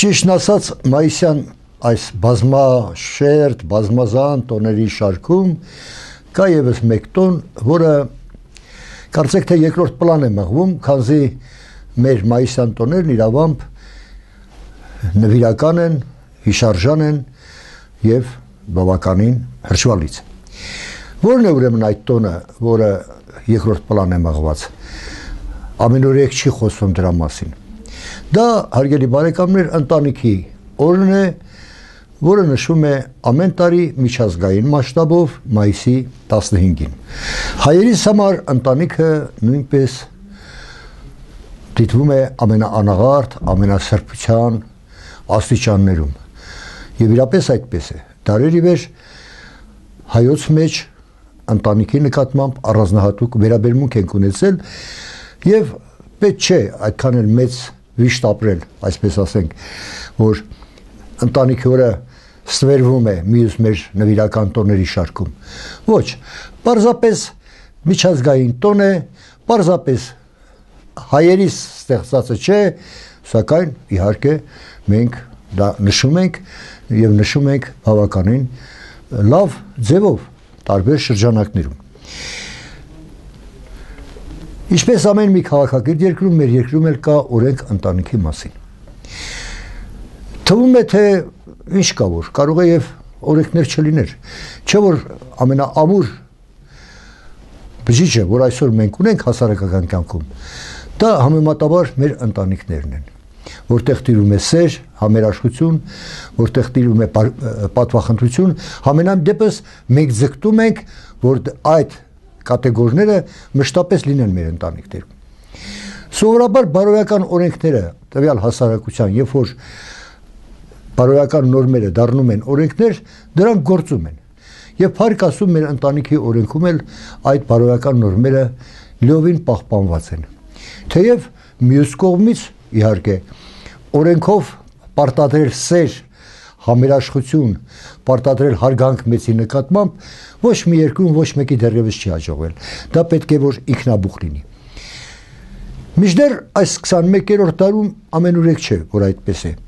Ճիշտն ասած, մայիսյան այս բազմաշերտ, բազմազան տոների շարքում կա ևս մեկ տոն, որը կարծեք թե երկրորդ պլան է մղվում, քանզի մեր մայիսյան տոներն իրավամբ նվիրական են, հիշարժան են եւ բավականին հրճվալից։ Որն է ուրեմն այդ տոնը, որը երկրորդ պլան է մղված։ Ամենուրեք չի խոսում դրա մասին։ Դա, հարգելի բարեկամներ, ընտանիքի օրն է, որը նշվում է ամեն տարի միջազգային մասշտաբով մայիսի 15-ին։ Հայերիս համար ընտանիքը նույնպես դիտվում է ամենաանաղարտ, ամենասրբության աստիճաններում։ Եվ իրապես այդպես է։ Դարերի վեր հայոց մեջ ընտանիքի նկատմամբ առանձնահատուկ վերաբերմունք ենք ունեցել եւ պետք չէ այդքան էլ մեծ վիշտ ապրել, այսպես ասենք, որ ընտանիքի օրը ստվերվում է մյուս մեր նվիրական տոների շարքում։ Ոչ, պարզապես միջազգային տոն է, պարզապես հայերիս ստեղծածը չէ, սակայն իհարկե մենք դա նշում ենք եւ նշում ենք բավականին լավ ձևով տարբեր շրջանակներում։ Ինչպես ամեն մի քաղաքակիրթ երկրում, մեր երկրում էլ կա օրենք ընտանիքի մասին։ Թվում է, թե ինչ կա, որ կարող է եւ օրենքներ չլիներ։ Չէ որ ամենաամուր բջիջը, որ այսօր մենք ունենք հասարակական կյանքում, դա համեմատաբար մեր ընտանիքներն են, որտեղ տիրում է սեր, համերաշխություն, որտեղ տիրում է պատվախնդրություն, համենայն դեպս մենք ձգտում ենք, որ այդ կատեգորիաները մշտապես լինեն մեր ընտանիքներում։ Սովորաբար բարոյական օրենքները տվյալ հասարակության, երբ որ բարոյական նորմերը դառնում են օրենքներ, դրանք գործում են։ Եվ փառք Աստծո մեր ընտանիքի օրենքում էլ այդ բարոյական նորմերը լիովին պահպանված են։ Թեև մյուս կողմից իհարկե օրենքով պարտադրել սեր, համերաշխություն, պարտադրել հարգանք մեծի նկատմամբ ոչ մի երկրում ոչ մեկի դեռևս չի հաջողվել։ Դա պետք է որ ինքնաբուխ լինի։ Մինչդեռ այս 21-րդ դարում ամենուրեք չէ, որ այդպես է։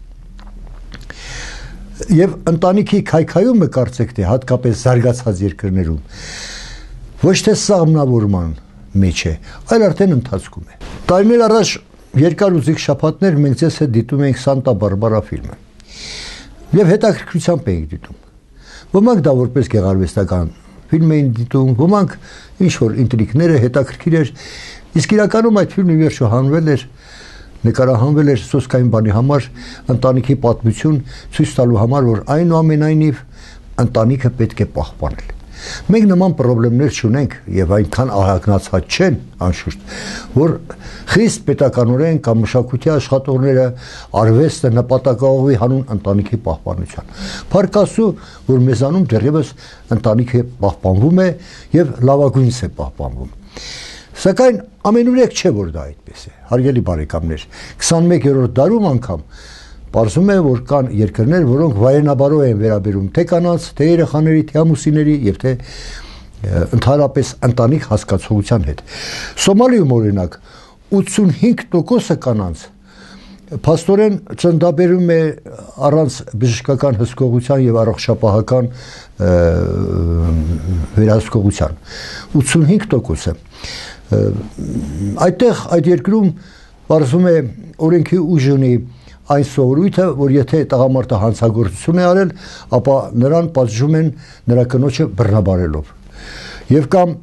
Եվ ընտանիքի քայքայումը կարծեք թե հատկապես զարգացած երկրներում ոչ թե սահմանավորման մեջ է, այլ արդեն ընթացքում է։ Տարիներ առաջ երկար ուզիկ շաբաթներ մենք ձեզ հետ դիտում էինք Սանտա Բարբարա ֆիլմը։ Եվ հետաքրքրությամբ էինք դիտում։ Ոմանք դա որպես գեղարվեստական ֆիլմ էին դիտում, ոմանք ինչ որ ինտրիգները հետաքրքիր էր, իսկ իրականում այդ ֆիլմը վերջո հանվել էր, նկարահանվել էր սոսկային բանի համար, ընտանիքի պատմություն ցույց տալու համար, որ այնուամենայնիվ ընտանիքը պետք է պահպանել։ Մենք նման խնդիրներ չունենք եւ այնքան ահագնացած չեն, անշուշտ, որ խիստ պետականորեն կամ մշակույթի աշխատողները արվեստը նպատակաուղղի հանուն ընտանիքի պահպանության։ Փառք Աստծո, որ մեզանում դեռևս ընտանիքը պահպանվում է եւ լավագույնս է պահպանվում։ Սակայն ամենուրեք չէ, որ դա այդպես է։ Հարգելի բարեկամներ, 21-րդ դարում անգամ պարզվում է, որ կան երկրներ, որոնք վայրենաբարո են վերաբերում թե կանանց, թե երեխաների, թե ամուսինների եւ թե ընդհանրապես ընտանիք հասկացողության հետ։ Սոմալիում օրինակ 85% կանանց փաստորեն ծննդաբերում է առանց բժշկական հսկողության եւ առողջապահական վերահսկողության։ 85%-ը այդտեղ այդ երկրում պարզվում է օրենքի ուժ ունի այն սովորույթը, որ եթե տղամարդը հանցագործություն է արել, ապա նրան պատժում են նրա կնոջը բռնաբարելով։ Եվ կամ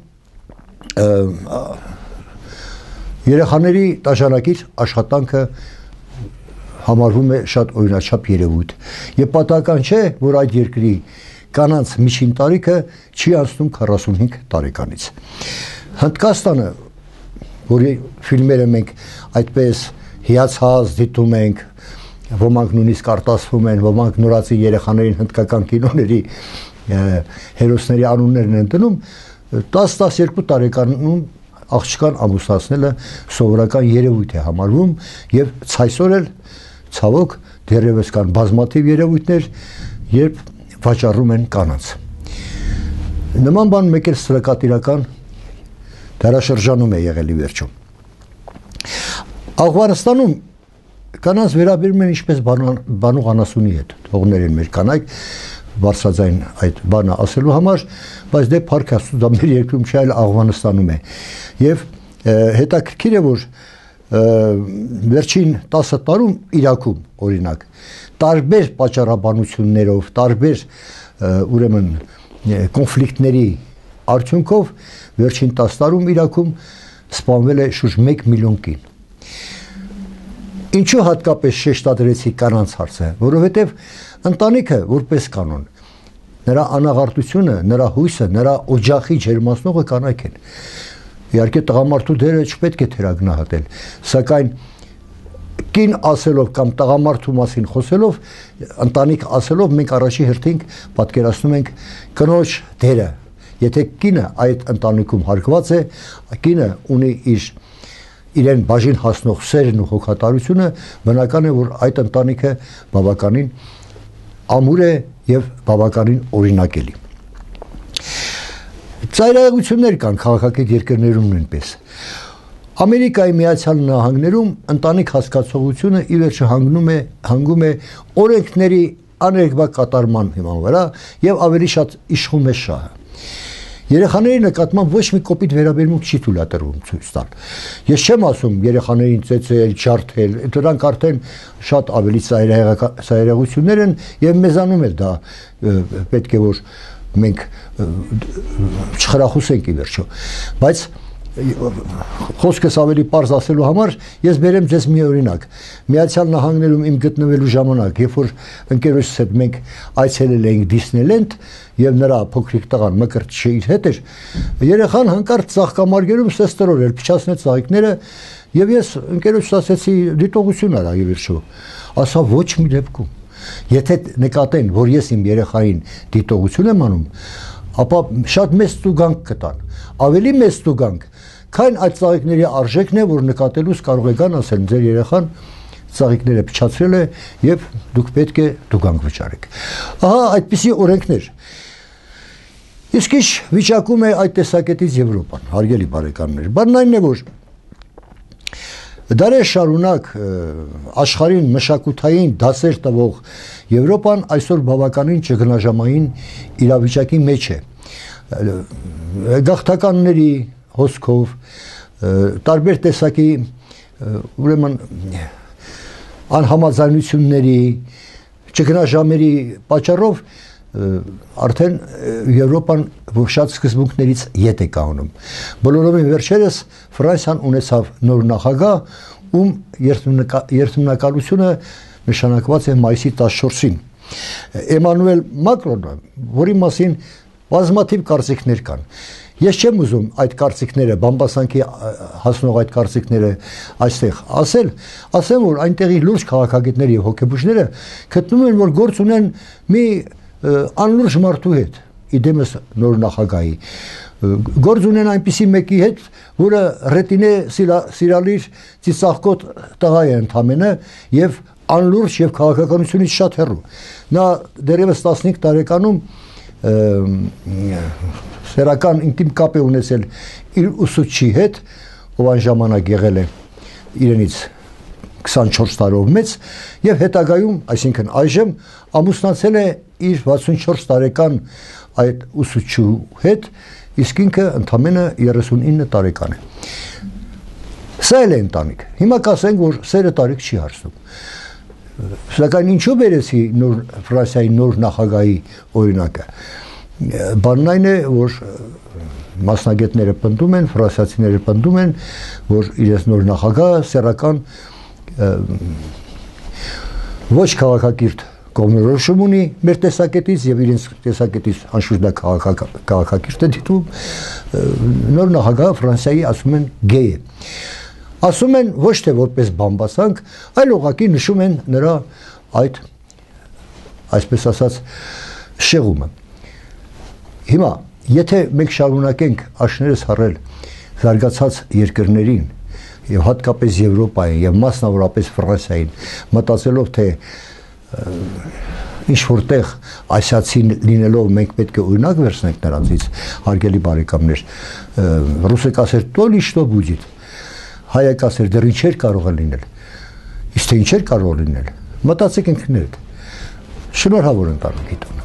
երեխաների տաշանակիր աշխատանքը համարվում է շատ օրինաչափ երևույթ։ Եվ պատահական չէ, որ այդ երկրի կանանց միջին տարիքը չի անցնում 45 տարեկանից։ Հնդկաստանը, որի ֆիլմերը մենք այդպես հիացած դիտում ենք, ոմանք նույնիսկ արտասվում են, ոմանք նորացի երեխաներին հնդկական կինոների հերոսների անուններն են դնում, 10-12 տարեկանում աղջկան ամուսնացնելը սովորական երևույթ է համարվում եւ ցայսօր էլ ցավոք դեռևս կան բազմաթիվ երևույթներ, երբ վաճառում են կանանց։ Նման բան մեկ էլ ստրկատիրական դարաշրջանում է եղել ի վերջո։ Աֆղանստանում կանանց վերաբերում են ինչպես բանող անասունի հետ, թողներ են մեր կանայք բարձրաձայն այդ բանը ասելու համար, բայց դե փառք Աստծո դա մեր երկրում չէ, այլ Աֆղանստանում է։ Եվ հետաքրքիր է, որ վերջին 10 տարում Իրաքում, օրինակ, տարբեր պատճառաբանություններով, տարբեր ուրեմն կոնֆլիկտների արդյունքով վերջին 10 տարում Իրաքում սպանվել է շուրջ 1 միլիոն կին։ Ինչու հատկապես շեշտադրեցի կանանց հարցը, որովհետև ընտանիքը որպես կանոն, նրա անաղարտությունը, նրա հույսը, նրա օջախի ջերմացնողը կանայք են։ Իհարկե տղամարդու դերը չպետք է թերագնահատել, սակայն կին ասելով կամ տղամարդու մասին խոսելով, ընտանիք ասելով մենք առաջի հերթին պատկերացնում ենք կնոջ դերը։ Եթե կինը այդ ընտանիքում հարգված է, կինը ունի իրեն բաժին հասնող սերն ու հոգատարությունը, բնական է, որ այդ ընտանիքը բավականին ամուր է եւ բավականին օրինակելի։ Ծայրահեղություններ կան քաղաքակիրթ երկրներում նույնպես։ Ամերիկայի Միացյալ Նահանգներում ընտանիք հասկացողությունը ի վերջո հանգում է օրենքների աներկբա կատարման հիման վրա եւ ավելի շատ իշխում է շահը։ Երեխաների նկատմամբ ոչ մի կոպիտ վերաբերմունք չի թույլատրվում ցույց տալ։ Ես չեմ ասում երեխաներին ծեծել, ջարդել, դրանք արդեն շատ ավելի ծայրահեղություններ են եւ մեզանում էլ դա պետք է որ մենք չխրախուսենք ի վերջո, բայց խոսքս ավելի պարզ ասելու համար ես բերեմ ձեզ մի օրինակ։ Միացյալ Նահանգներում իմ գտնվելու ժամանակ, երբ որ ընկերոջս հետ մենք այցելել էինք Դիսնեյլենդ եւ նրա փոքրիկ տղան Մկրտչը իր հետ էր, երեխան հանկարծ ծաղկամարգերում սեստորոր էր, փչացնեց ծաղիկները եւ ես ընկերոջս ասեցի դիտողություն արա ի վերջո։ Ասա ոչ մի դեպքում։ Եթե նկատեն, որ ես իմ երեխային դիտողություն եմ անում, ապա շատ մեծ տուգանք կտան։ Ավելի մեծ տուգանք, քան այդ ծաղիկների արժեքն է, որ նկատելուց կարող եք ասել ձեր երեխան ծաղիկները փչացրել է եւ դուք պետք է տուգանք վճարեք։ Ահա այդպիսի օրենքներ։ Իսկ ինչ վիճակում է այդ տեսակետից Եվրոպան, հարգելի բարեկամներ։ Բանն այն է, որ դարեր շարունակ աշխարհին մշակութային դասեր տվող Եվրոպան այսօր բավականին ճգնաժամային իրավիճակի մեջ է։ Գաղթականների հոսքով, տարբեր տեսակի ուրեմն անհամաձայնությունների, ճգնաժամերի պատճառով արդեն Եվրոպան շատ սկզբունքներից ետ է կանգնում։ Բոլորովին վերջերս Ֆրանսիան ունեցավ նոր նախագահ, ում երթմնակալությունը նշանակված է մայիսի 14-ին։ Էմանուել Մակրոնը, որի մասին բազմաթիվ կարծիքներ կան։ Ես չեմ ուզում այդ կարծիքները, բամբասանքի հասնող այդ կարծիքները այստեղ ասեմ, որ այնտեղի լուրջ քաղաքագետներ եւ հոգեբուժները գտնում են, որ գործ ունեն մի անլուրջ մարդու հետ, իդեմս նոր նախագահի, գործ ունեն այնպիսի մեկի հետ, որը ռետինե սիրալիր ծիծաղկոտ տղա է ընդամենը եւ անլուրջ եւ քաղաքականությունից շատ հեռու։ Նա դեռևս 15 տարեկանում սերական ինտիմ կապ է ունեցել իր ուսուցչի հետ, ով այն ժամանակ եղել է իրենից 24 տարով մեծ եւ հետագայում, այսինքն այժմ ամուսնացել է իր 64 տարեկան այդ ուսուցչու հետ, իսկ ինքը ընդամենը 39 տարեկան է։ Սա էլ է ընտանիք։ Հիմա կասենք, որ սերը տարիք չի հարցնում։ Սակայն ինչու բերեցի Ֆրանսիայի նոր նախագահի օրինակը։ Բանն այն է, որ մասնագետները պնդում են, ֆրանսիացիները պնդում են, որ իրենց նոր նախագահը սեռական ոչ քաղաքակիրթ կողմնորոշում ունի մեր տեսակետից եւ իրենց տեսակետից անշուշտ դա քաղաքակիրթ է դիտում։ Նոր նախագահը Ֆրանսիայի ասում են գեյ է։ Ասում են ոչ թե որպես բամբասանք, այլ ուղղակի նշում են նրա այդ այսպես ասած շեղումը։ Հիմա եթե մենք շարունակենք աշներս հառել զարգացած երկրներին եւ հատկապես Եվրոպային եւ մասնավորապես Ֆրանսիային, մտածելով թե ինչ որտեղ ասիացի լինելով մենք պետք է օրինակ վերցնենք նրանցից, հարգելի բարեկամներ, ռուսը կասեր «то ли что будет», հայը կասեր «դեռ ինչեր կարող է լինել»։ Իսկ թե ինչեր կարող լինել։ Մտածեք ինքներդ։ Շնորհավոր ընտանիքի տոն։